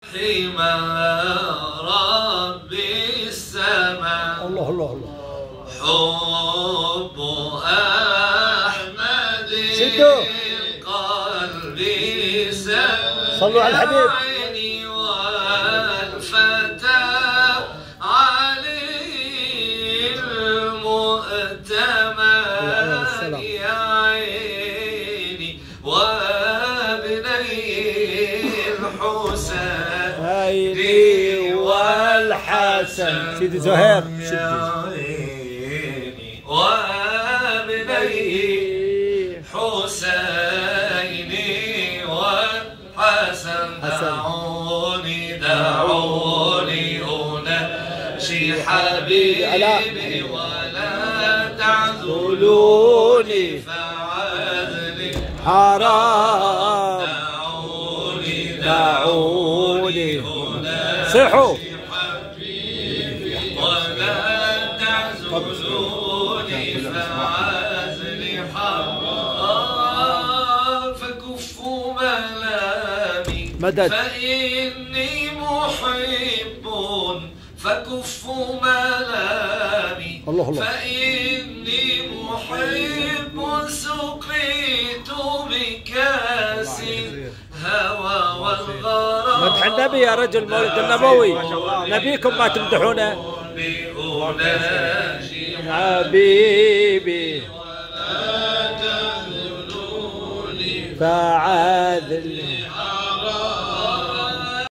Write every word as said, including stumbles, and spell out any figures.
حمى رب السماء. الله الله الله. حب أحمد شدوا قلبي سماء. صلوا على الحبيب. والفتى علي المؤتمن يا عيني وابني الحسين والحسن. سيدي زهير وابني حسين والحسن. دعوني دعوني أناجي حبيبي ولا تعذلوني فعذلي حرام. دعوني دعوني صحوا ولا تعذلوني فعزلي حرام. فكفوا ملامي مدد. فإني محب. فكفوا ملامي الله الله. فإني محب. سقيت بكاس الهوى والغرام. مدح النبي يا رجل، مولد النبوي نبيكم ما تمدحونه. حبيبي فعاذل